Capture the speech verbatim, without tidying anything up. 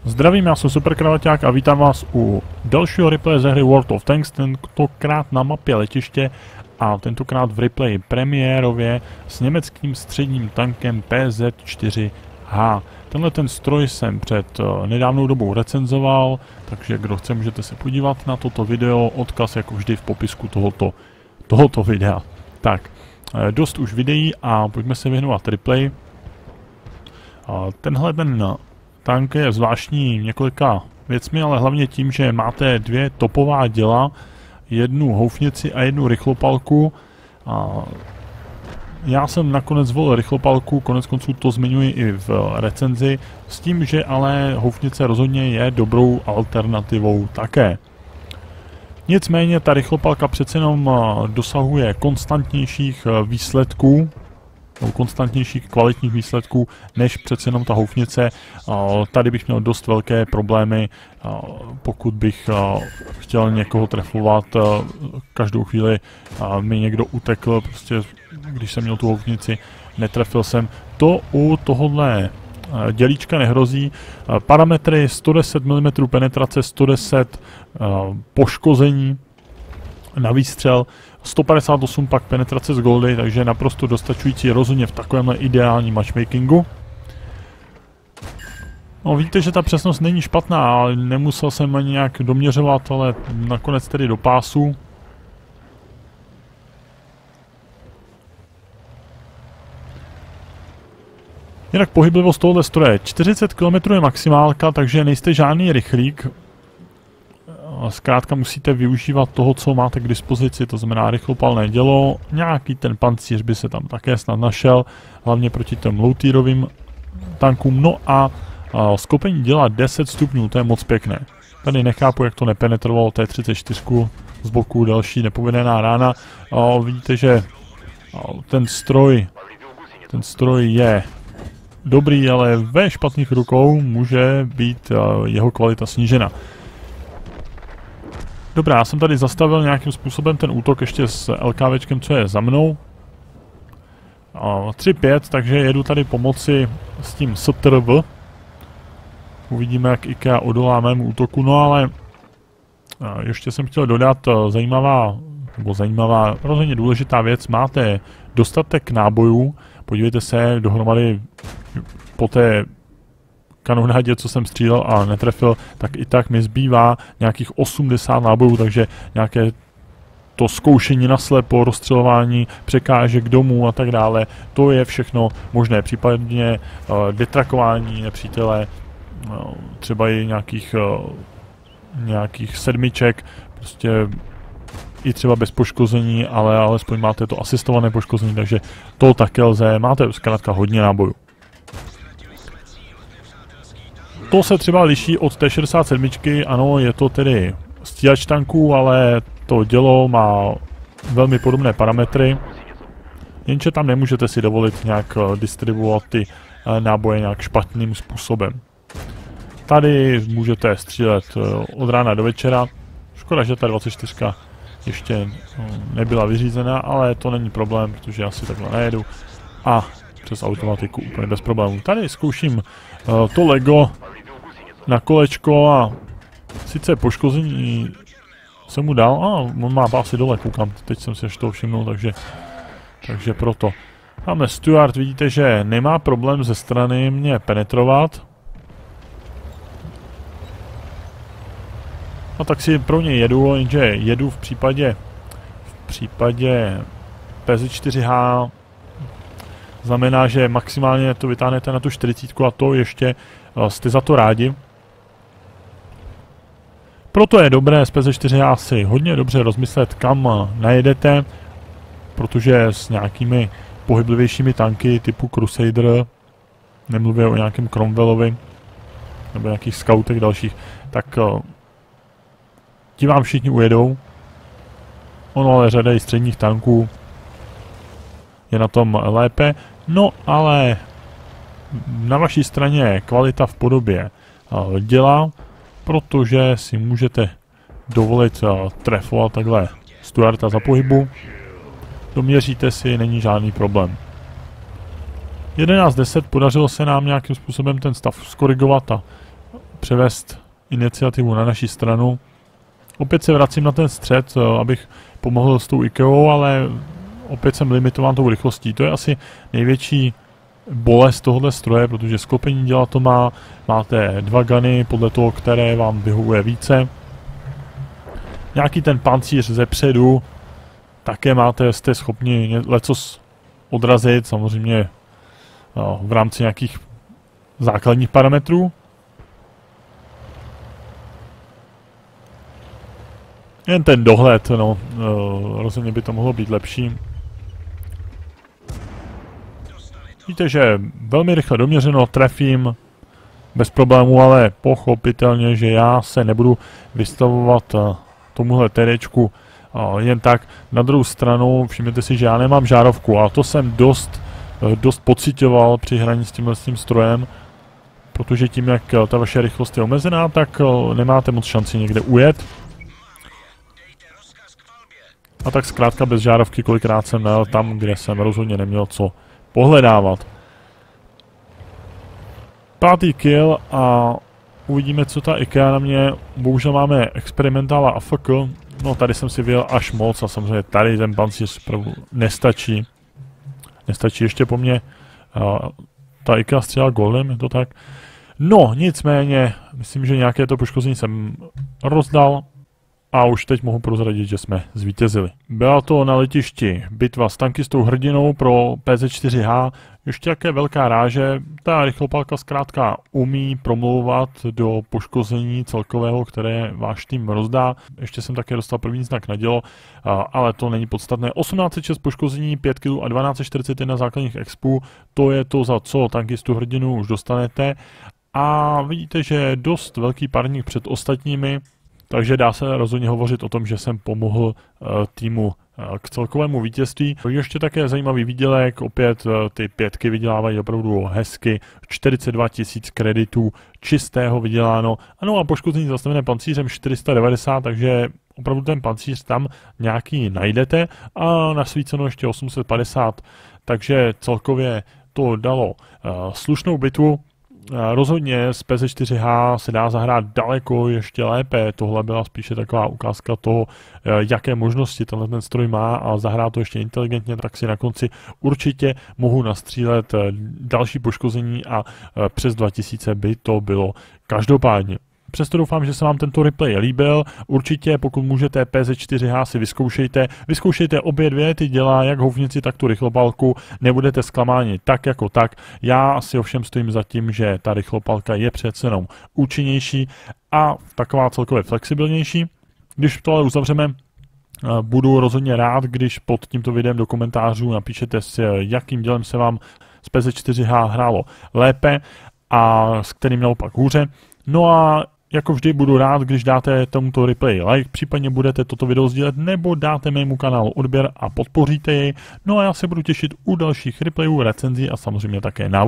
Zdravím, já jsem Super Kravaťák a vítám vás u dalšího replaye ze hry World of Tanks, tentokrát na mapě letiště a tentokrát v replayi premiérově s německým středním tankem P Z čtyři H. Tenhle ten stroj jsem před uh, nedávnou dobou recenzoval, takže kdo chce, můžete se podívat na toto video, odkaz jako vždy v popisku tohoto, tohoto videa. Tak, uh, dost už videí a pojďme se věnovat replay. Uh, tenhle ten tank je zvláštní několika věcmi, ale hlavně tím, že máte dvě topová děla, jednu houfnici a jednu rychlopalku. A já jsem nakonec zvolil rychlopalku, konec konců to zmiňuji i v recenzi, s tím, že ale houfnice rozhodně je dobrou alternativou také. Nicméně ta rychlopalka přece jenom dosahuje konstantnějších výsledků, konstantnějších kvalitních výsledků než přece jenom ta houfnice. Tady bych měl dost velké problémy, pokud bych chtěl někoho trefovat. Každou chvíli mi někdo utekl, prostě když jsem měl tu houfnici, netrefil jsem. To u tohohle dělíčka nehrozí. Parametry sto deset milimetrů penetrace, sto deset poškození na výstřel, sto padesát osm pak penetrace z goldy, takže naprosto dostačující rozhodně v takovémhle ideálním matchmakingu. No, víte, že ta přesnost není špatná, ale nemusel jsem ani nějak doměřovat, ale nakonec tedy do pásu. Jinak pohyblivost tohohle stroje, čtyřicet kilometrů je maximálka, takže nejste žádný rychlík. Zkrátka musíte využívat toho, co máte k dispozici, to znamená rychlopalné dělo, nějaký ten pancíř by se tam také snad našel, hlavně proti těm low-tierovým tankům. No a, a skopení děla deset stupňů, to je moc pěkné. Tady nechápu, jak to nepenetrovalo T třicet čtyři z boku, další nepovedená rána. A vidíte, že ten stroj, ten stroj je dobrý, ale ve špatných rukou může být jeho kvalita snížena. Dobrá, já jsem tady zastavil nějakým způsobem ten útok ještě s LKVčkem, co je za mnou. tři pět, takže jedu tady pomoci s tím S T R V. Uvidíme, jak IKEA odolá mému útoku, no ale ještě jsem chtěl dodat zajímavá, nebo zajímavá, rozhodně důležitá věc. Máte dostatek nábojů, podívejte se, dohromady po té kanonádě, co jsem střílel a netrefil, tak i tak mi zbývá nějakých osmdesát nábojů, takže nějaké to zkoušení naslepo, rozstřelování překážek domů a tak dále, to je všechno možné, případně uh, detrakování nepřítele, uh, třeba i nějakých, uh, nějakých sedmiček, prostě i třeba bez poškození, ale alespoň máte to asistované poškození, takže to také lze, máte zkrátka hodně nábojů. To se třeba liší od T šedesát sedm, ano, je to tedy stíhač tanků, ale to dělo má velmi podobné parametry, jenže tam nemůžete si dovolit nějak distribuovat ty náboje nějak špatným způsobem. Tady můžete střílet od rána do večera, škoda, že ta dvacet čtyři ještě nebyla vyřízená, ale to není problém, protože já si takhle nejedu a přes automatiku úplně bez problémů. Tady zkouším to Lego na kolečko a sice poškození jsem mu dal, a on má pásy dole, koukám, teď jsem si až toho všimnul, takže, takže proto. Máme Stuart, vidíte, že nemá problém ze strany mě penetrovat. A tak si pro něj jedu, jenže jedu v případě, v případě P Z čtyři H znamená, že maximálně to vytáhnete na tu čtyřicítku a to ještě jste za to rádi. Proto je dobré z P Z čtyři H si hodně dobře rozmyslet, kam najedete, protože s nějakými pohyblivějšími tanky typu Crusader, nemluvě o nějakém Cromwellovi, nebo nějakých scoutech dalších, tak ti vám všichni ujedou. Ono ale řada i středních tanků je na tom lépe, no ale na vaší straně je kvalita v podobě děla, protože si můžete dovolit trefovat takhle Stuarta za pohybu. Doměříte si, není žádný problém. jedenáct deset podařilo se nám nějakým způsobem ten stav skorigovat a převést iniciativu na naši stranu. Opět se vracím na ten střed, abych pomohl s tou Ikeou, ale opět jsem limitován tou rychlostí. To je asi největší bolest tohohle stroje, protože sklopení děla to má, máte dva guny podle toho, které vám vyhovuje více. Nějaký ten pancíř ze předu, také máte, jste schopni lecos odrazit, samozřejmě no, v rámci nějakých základních parametrů. Jen ten dohled, no, rozhodně by to mohlo být lepší. Víte, že velmi rychle doměřeno, trefím bez problémů, ale pochopitelně, že já se nebudu vystavovat tomuhle terečku jen tak. Na druhou stranu, všimněte si, že já nemám žárovku, a to jsem dost, dost pocitoval při hraní s tímhle s tím strojem, protože tím, jak ta vaše rychlost je omezená, tak nemáte moc šanci někde ujet. A tak zkrátka bez žárovky kolikrát jsem najel tam, kde jsem rozhodně neměl co pohledávat. Pátý kill a uvidíme, co ta Ikea na mě. Bohužel máme experimentála A F K. No tady jsem si vyjel až moc a samozřejmě tady ten pancíř nestačí. Nestačí ještě po mně. Uh, ta Ikea střela golem, je to tak? No, nicméně, myslím, že nějaké to poškození jsem rozdal. A už teď mohu prozradit, že jsme zvítězili. Byla to na letišti bitva s tankistou hrdinou pro P Z čtyři H. Ještě jaké velká ráže. Ta rychlopálka zkrátka umí promlouvat do poškození celkového, které váš tým rozdá. Ještě jsem také dostal první znak na dělo, ale to není podstatné. osmnáct set šest poškození, pět kilů a dvanáct set čtyřicet jedna základních expů. To je to, za co tankistu hrdinu už dostanete. A vidíte, že je dost velký párník před ostatními. Takže dá se rozhodně hovořit o tom, že jsem pomohl uh, týmu uh, k celkovému vítězství. Ještě také zajímavý výdělek, opět uh, ty pětky vydělávají opravdu hezky, čtyřicet dva tisíc kreditů čistého vyděláno. Ano a poškození zastavené pancířem čtyři sta devadesát, takže opravdu ten pancíř tam nějaký najdete a nasvíceno ještě osm set padesát, takže celkově to dalo uh, slušnou bitvu. Rozhodně z P Z čtyři H se dá zahrát daleko ještě lépe. Tohle byla spíše taková ukázka toho, jaké možnosti tenhle ten stroj má, a zahrát to ještě inteligentně, tak si na konci určitě mohu nastřílet další poškození a přes dva tisíce by to bylo každopádně. Přesto doufám, že se vám tento replay líbil. Určitě, pokud můžete, P Z čtyři H si vyzkoušejte. Vyzkoušejte obě dvě, ty dělá jak houfnici, tak tu rychlopálku. Nebudete zklamáni tak jako tak. Já si ovšem stojím za tím, že ta rychlopálka je přece jenom účinnější a taková celkově flexibilnější. Když to ale uzavřeme, budu rozhodně rád, když pod tímto videem do komentářů napíšete, s jakým dělem se vám z P Z čtyři H hrálo lépe a s kterým naopak hůře. No a jako vždy budu rád, když dáte tomuto replay like, případně budete toto video sdílet nebo dáte mému kanálu odběr a podpoříte jej. No a já se budu těšit u dalších replayů, recenzí a samozřejmě také návodů.